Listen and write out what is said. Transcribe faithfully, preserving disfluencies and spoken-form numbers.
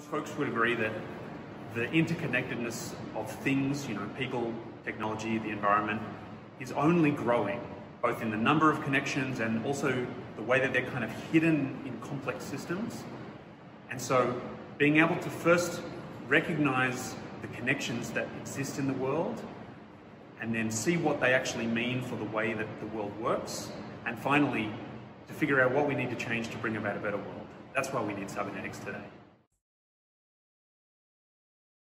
Most folks would agree that the interconnectedness of things, you know, people, technology, the environment, is only growing, both in the number of connections and also the way that they're kind of hidden in complex systems. And so being able to first recognize the connections that exist in the world and then see what they actually mean for the way that the world works, and finally to figure out what we need to change to bring about a better world. That's why we need cybernetics today.